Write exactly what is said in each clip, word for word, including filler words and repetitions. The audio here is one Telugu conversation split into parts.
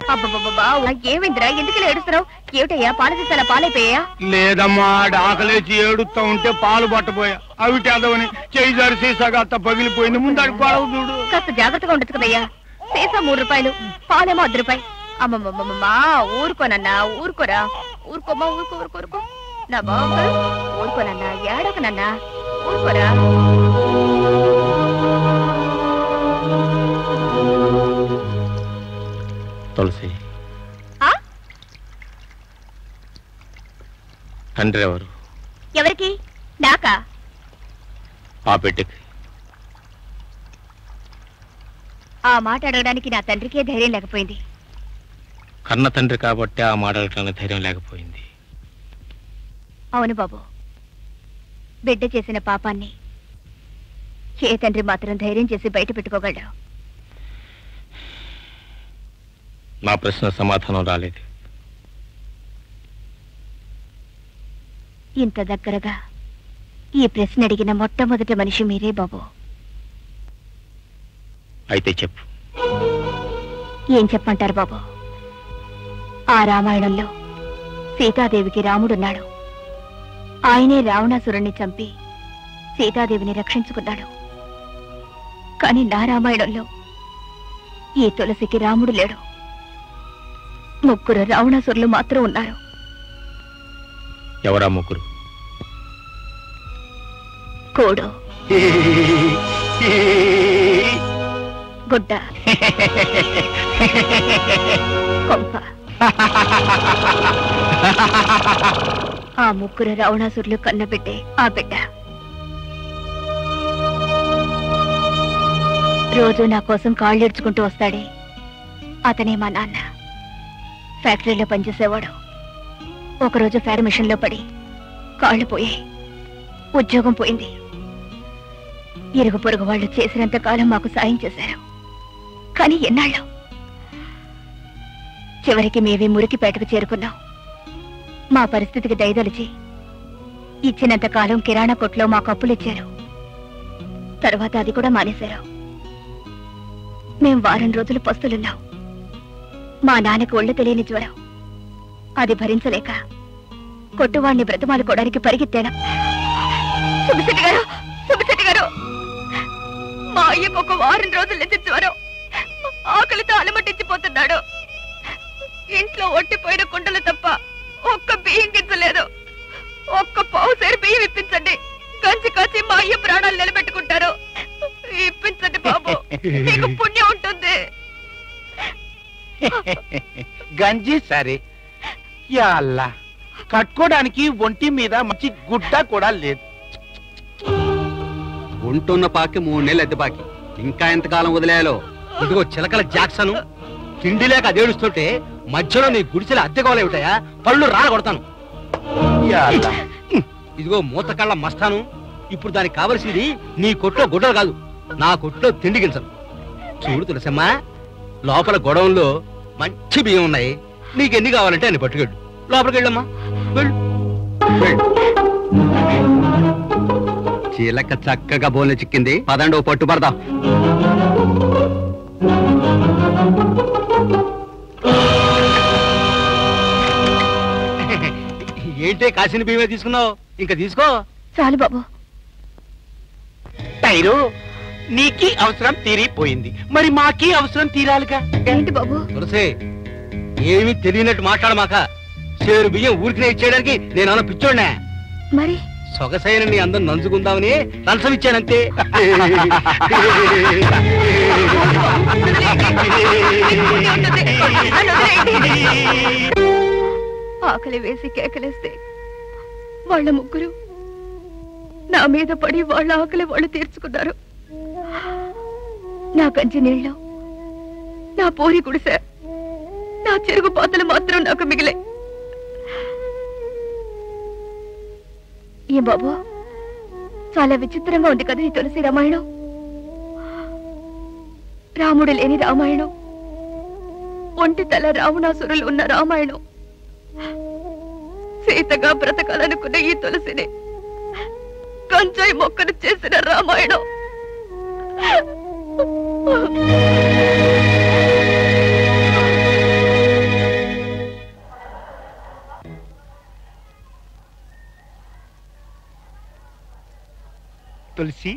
అబ్బబ్బబ్బా ఏమైందిరా? ఎందుకు ఏడుస్తున్నావు? ఏమిటయ్యా పాల సీసాల పాలైపోయా? లేదమ్మా, ఆకలేచి ఏడుస్తా ఉంటే పాలు పట్టపోయా. అవి చేదవని చేయి జారి సీసాగా అంత పగిలిపోయింది. ముందాడి పాలు చూడు. కాస్త జాగ్రత్తగా ఉండదు కదయ్యా. సీసా మూడు రూపాయలు, పాలేమో అర్ధ రూపాయి. అమ్మమ్మమ్మమ్మా ఊరుకోనన్నా, ఊరుకోరా. ఊరుకోమ్మా, ఊరుకో ఊరుకో ఊరుకో నా బాబు. ఊరుకోనన్నా, ఏడవకనన్నా, ఊరుకోరా. తులసి, తండ్రి ఎవరు? ఎవరికి? నాకా? ఆ బిడ్డకి. ఆ మాట అడగడానికి నా తండ్రికే ధైర్యం లేకపోయింది. కన్న తండ్రి కాబట్టి ఆ మాట అడగడానికి ధైర్యం లేకపోయింది. అవును బాబు, బిడ్డ చేసిన పాపాన్ని ఏ తండ్రి మాత్రం ధైర్యం చేసి బయట పెట్టుకోగలడు? నా ప్రశ్న సమాధానం రాలేదు. ఇంత దగ్గరగా ఈ ప్రశ్న అడిగిన మొట్టమొదటి మనిషి మీరే బాబు. అయితే చెప్పు. ఏం చెప్పంటారు బాబు? ఆ రామాయణంలో సీతాదేవికి రాముడున్నాడు. ఆయనే రావణాసురుణ్ణి చంపి సీతాదేవిని రక్షించుకున్నాడు. కాని నా రామాయణంలో ఈ తులసికి రాముడు లేడు. ముగ్గురు రావణాసురులు మాత్రం ఉన్నారు. ఎవరా ముగ్గురు? కోడు, గుడ్డ, కొంప. ఆ ముగ్గురు రావణాసురులు కన్నబిడ్డే ఆ బిడ్డ. రోజు నా కోసం కాళ్ళు ఏడ్చుకుంటూ వస్తాడే, అతనే మా నాన్న. ఫ్యాక్టరీలో పనిచేసేవాడు. ఒకరోజు ఫ్యార్ మిషన్ లో పడి కాళ్ళు పోయాయి, ఉద్యోగం పోయింది. ఇరుగు పొరుగు వాళ్ళు చేసినంత కాలం మాకు సాయం చేశారు. కానీ ఎన్నాళ్ళు? చివరికి మేమే మురికిపేటకు చేరుకున్నాం. మా పరిస్థితికి దయదలిచి ఇచ్చినంత కాలం కిరాణా కొట్లో మాకు అప్పులిచ్చారు. తర్వాత అది కూడా మానేశారు. మేం వారం రోజులు పస్తులున్నాం. మా నాన్నకు ఒళ్ళు తెలియని జ్వరం. అది భరించలేక కొట్టువాణ్ణి బ్రతమాలుకోవడానికి పరిగెత్తాను. సుబ్బిశెట్టి గారు, సుబ్బిశెట్టి గారు, మా అయ్యకు ఒక వారం రోజుల నుంచి జ్వరం. ఆకలితో అలమటించిపోతున్నాడు. ఇంట్లో ఒట్టిపోయిన కుండలు తప్ప ఒక్క బియ్యం గింజలేదు. ఒక్క పావు సేరు బియ్యం ఇప్పించండి. కంచి కాచి మా అయ్య ప్రాణాలు నిలబెట్టుకుంటారు. ఇప్పించండి బాబు, మీకు పుణ్యం ఉంటుంది. గంజి సరే, యా అల్లా, కట్టుకోవడానికి ఒంటి మీద మంచి గుడ్డ కూడా లేదు. ఉంటున్న పాకి మూడు నెలలు అద్దె బాకి. ఇంకా ఎంతకాలం వదిలేయాలో? ఇదిగో చిలకల జాక్సను తిండి లేక అదేడుస్తుంటే మధ్యలో నీ గుడిసెల అద్దెకోలేమిటాయా? పళ్ళు రాన కొడతాను. ఇదిగో మూతకళ్ళ మస్తాను. ఇప్పుడు దానికి కావలసింది నీ కొట్లో గుడ్డలు కాదు, నా కొట్లో తిండి గింజలు. చూడు తులసమ్మా, లోపల గొడవంలో మంచి బియ్యం ఉన్నాయి. నీకెన్ని కావాలంటే అన్ని పట్టుకెళ్ళు. లోపలికి వెళ్ళమ్మా, వెళ్ళు వెళ్ళు. చీలక చక్కగా బోన్లు చిక్కింది. పదండి ఓ పట్టు పడదాం. ఏంటే కాసిన బియ్యమే తీసుకున్నావు? ఇంకా తీసుకో. చాలు బాబు. టైరు, నీకి అవసరం తీరిపోయింది, మరి మాకి అవసరం తీరాలిగా. ఏంటి బాబు? తులసి, ఏమీ తెలియనట్టు మాట్లాడమాక. చేరు బియ్యం ఊరికినే ఇచ్చేయడానికి నేను అన్న పిచ్చోడ్నా? మరి సొగసైన నీ అందరం నంచుకుందామని లంచం ఇచ్చానంతే. ఆకలి వేసి కేకలేస్తే వాళ్ళ ముగ్గురు నా మీద పడి వాళ్ళ ఆకలి వాళ్ళు తీర్చుకున్నారు. నా కంచి నీళ్ళు, నా పూరి గుడిసె, నా చెరుగు పాతలు మాత్రం నాకు మిగిలే. ఏ బాబు, చాలా విచిత్రంగా ఉంది కదా ఈ తులసి రామాయణం. రాముడు లేని రామాయణం, ఒంటి తల రావణాసురులు ఉన్న రామాయణం. సీతగా బ్రతకాలనుకున్న ఈ తులసిని కంచాయి మొక్కను చేసిన రామాయణం. తులసి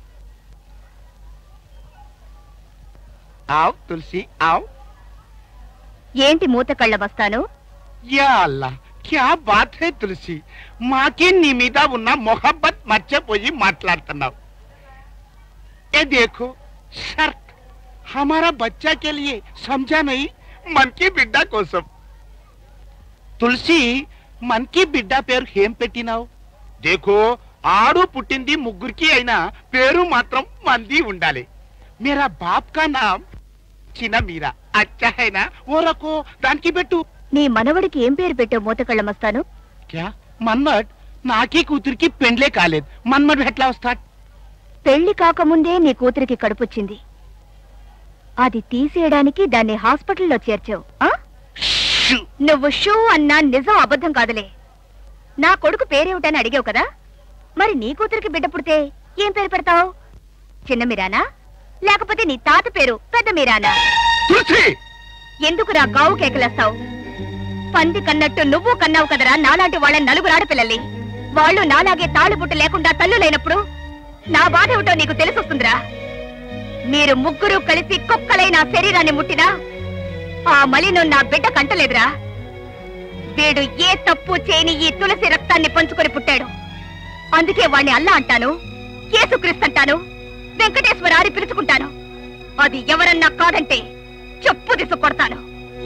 ఆవ్ తులసి ఆవ్. ఏంటి మూత కళ్ళ వస్తాను? యా అల్లా, క్యా బాత్ హై తులసి, మాకే నీ మీద ఉన్న మొహబ్బత్ మర్చిపోయి మాట్లాడుతున్నావు. ఏ దేఖో షర్ట్ హమారా బచ్చా కే లియే, సమझा नहीं, మన్కి బిడ్డ కోసం. తులసి, మన్కి బిడ్డ పేరు ఏం పెట్టినావు? దేఖో, ఆడు పుట్టింది ముగ్గురికి అయినా పేరు మాత్రం మంది ఉండాలి. మేరా బాప్ కా నామ్ చిన్న మీరా, అచ్చా హైనా, ఓ రకో దానికి పెట్టు. నీ మనవడికి ఏం పేరు పెట్టావు మూత కళ్ళ మస్తాను? క్యా మన్మడ్? నాకీ కూతురికి పెండ్లే కాలేదు, మన్మడ్ ఎట్లా వస్తాడు? పెళ్లి కాకముందే నీ కూతురికి కడుపుచ్చింది, అది తీసేయడానికి దాన్ని హాస్పిటల్లో చేర్చావు. ఆ? నువ్వు షూ అన్నా నిజం అబద్ధం కాదులే. నా కొడుకు పేరేమిటని అడిగావు కదా, మరి నీ కూతురికి బిడ్డ పుడితే ఏం పేరు పెడతావు? చిన్న మీరానా, లేకపోతే నీ తాత పేరు పెద్ద మీరానా? ఎందుకురా గావు కేకలేస్తావు? పంది కన్నట్టు నువ్వు కన్నావు కదరా నాలాంటి వాళ్ళ నలుగురు ఆడపిల్లల్ని. వాళ్ళు నాలాగే తాళిబుట్టు లేకుండా తల్లు లేనప్పుడు నా బాధ ఏమిటో నీకు తెలిసొస్తుందిరా. మీరు ముగ్గురు కలిసి కుక్కలై నా శరీరాన్ని ముట్టినా ఆ మలినం నా బిడ్డ కంటలేదురా. వీడు ఏ తప్పు చేయని ఈ తులసి రక్తాన్ని పంచుకొని పుట్టాడు. అందుకే వాణ్ణి అల్లా అంటాను, యేసుక్రీస్తు అంటాను, వెంకటేశ్వర అని పిలుచుకుంటాను. అది ఎవరన్నా కాదంటే చెప్పు తీసు కొడతాను.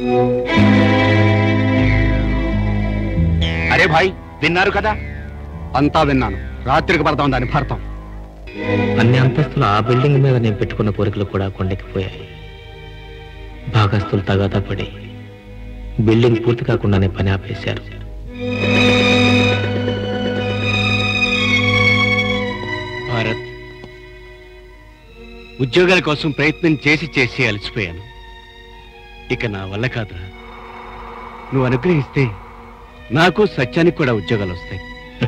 అరే భాయ్, విన్నారు కదా? అంతా విన్నాను. రాత్రికి పడతాం దాని భర్తం. అన్ని అంతస్తులు ఆ బిల్డింగ్ మీద నేను పెట్టుకున్న కోరికలు కూడా కొండెక్కిపోయాయి. భాగస్తులు తగాదా పడి బిల్డింగ్ పూర్తి కాకుండానే పని ఆపేశారు. భారత్, ఉద్యోగాల కోసం ప్రయత్నం చేసి చేసి అలసిపోయాను. ఇక నా వల్ల కాదురా. నువ్వు అనుగ్రహిస్తే నాకు సత్యానికి కూడా ఉద్యోగాలు వస్తాయి.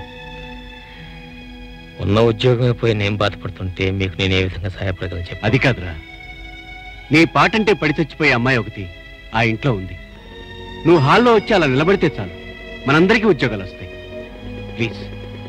ఉన్న ఉద్యోగమే పోయి నేను బాధపడుతుంటే మీకు నేను ఏ విధంగా సహాయపడగలను చెప్పి. అది కాదురా, నీ పాటంటే పడి చచ్చిపోయే అమ్మాయి ఒకటి ఆ ఇంట్లో ఉంది. నువ్వు హాల్లో వచ్చి అలా నిలబడితే చాలు, మనందరికీ ఉద్యోగాలు వస్తాయి. ప్లీజ్.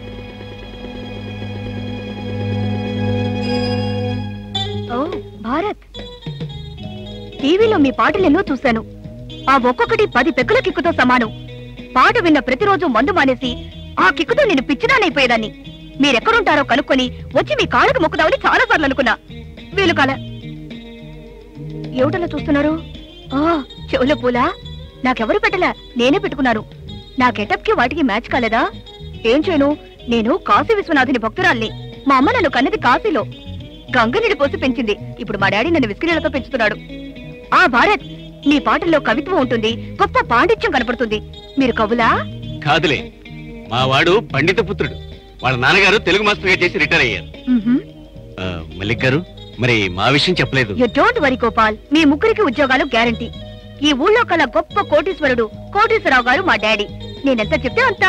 ఓ భారత్, టీవీలో మీ పాటలు ఎన్నో చూశాను. ఆ ఒక్కొక్కటి పది పెక్కుల కిక్కుతో సమానం. పాట విన్న ప్రతిరోజు మందు మానేసి ఆ కిక్కుతో నేను పిచ్చిదానైపోయేదాన్ని. మీరెక్కడుంటారో కనుక్కొని వచ్చి మీ కాళ్ళకు మొక్కుదామని చాలా సార్లు అనుకున్నా, వీలు కాల. ఏమిటలా చూస్తున్నారు? ఆ చెవుల పూలా? నాకెవరు పెట్టలా, నేనే పెట్టుకున్నాను. నా గెటప్ కి వాటికి మ్యాచ్ కాలేదా? ఏం చేయను, నేను కాశీ విశ్వనాథుని భక్తురాల్ని. మా అమ్మ నన్ను కన్నది కాశీలో, గంగ నీళ్ళు పోసి పెంచింది. ఇప్పుడు మా డాడీ నన్ను విస్కీ నీళ్లతో పెంచుతున్నాడు. ఆ భారత్, నీ పాటల్లో కవిత్వం ఉంటుంది, గొప్ప పాండిత్యం కనపడుతుంది. మీరు కవులా? కాదులే, మా వాడు పండిత పుత్రుడు. వాళ్ళ నాన్నగారు తెలుగు మాస్టర్గా చేసి రిటైర్ అయ్యారు. ఆ, మల్లిక్ గారు, మరి మా విషయం చెప్పలేదు. యు డోంట్ వరీ గోపాల్, మీ ముగ్గురికి ఉద్యోగాలు గ్యారంటీ. ఈ ఊళ్ళో కల గొప్ప కోటీశ్వరుడు కోటీశ్వరరావు గారు మా డాడీ. నేనెంత చెప్తే అంత.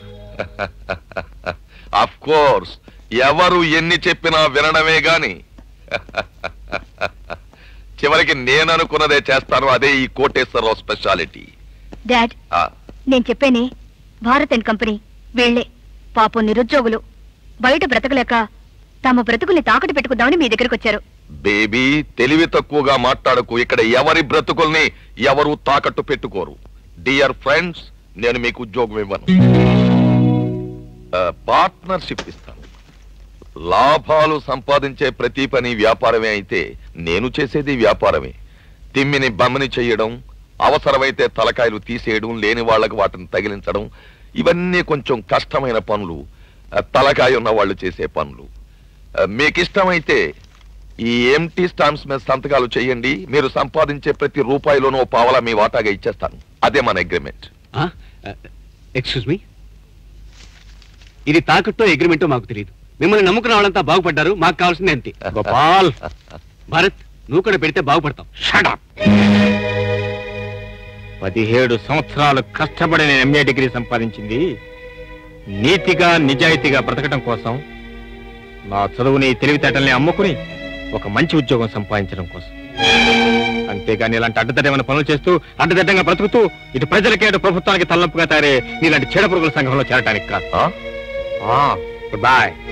ఆఫ్ కోర్స్, ఎవరు ఎన్ని చెప్పినా వినడమే గాని చివరికి నేను అనుకున్నదే చేస్తాను. అదే ఈ కోటేశ్వరరావు స్పెషాలిటీ. డాడ్, నేను చెప్పేనే, భారత్ అండ్ కంపెనీ వీళ్లే పాపం నిరుద్యోగులు. బయట బ్రతకలేక తమ బ్రతుకుల్ని తాకట్టు పెట్టుకుందామని మీ దగ్గరకు వచ్చారు. బేబీ, తెలివి తక్కువగా మాట్లాడకు. ఇక్కడ ఎవరి బ్రతుకుల్ని ఎవరు తాకట్టు పెట్టుకోరు. డియర్ ఫ్రెండ్స్, నేను మీకు ఉద్యోగం ఇవ్వను, పార్ట్నర్షిప్ ఇస్తాను. లాభాలు సంపాదించే ప్రతి పని వ్యాపారమే అయితే నేను చేసేది వ్యాపారమే. తిమ్మిని బమ్మని చెయ్యడం, అవసరమైతే తలకాయలు తీసేయడం, లేని వాళ్లకు వాటిని తగిలించడం, ఇవన్నీ కొంచెం కష్టమైన పనులు, తలకాయ ఉన్న వాళ్ళు చేసే పనులు. మీకు ఇష్టమైతే ఈ ఎంటీ స్టాంప్స్ మీద సంతకాలు చేయండి. మీరు సంపాదించే ప్రతి రూపాయిలోనూ పావలా మీ వాటాగా ఇచ్చేస్తాను. అదే మన అగ్రిమెంట్. ఎక్స్క్యూజ్ మీ, ఇది తాకట్టో అగ్రిమెంటో మాకు తెలియదు. మిమ్మల్ని నమ్ముకున్న వాళ్ళంతా బాగుపడ్డారు, మాకు కావాల్సింది అంతే. గోపాల్, భారత్, నువ్వు కూడా పెడితే బాగుపడతావు. Shut up. పదిహేడు సంవత్సరాలు కష్టపడి నేను ఎంఏ డిగ్రీ సంపాదించింది నీతిగా నిజాయితీగా బ్రతకటం కోసం. నా చదువుని తెలివితేటల్ని అమ్ముకుని ఒక మంచి ఉద్యోగం సంపాదించడం కోసం. అంతేగాని ఇలాంటి అడ్డదడ్డమైన పనులు చేస్తూ అడ్డదడ్డంగా బ్రతుకుతూ ఇటు ప్రజలకే అటు ప్రభుత్వానికి తలనొప్పుగా తయారే నీలాంటి చెడ పురుగుల సంఘంలో చేరటానికి కాదు. Good bye.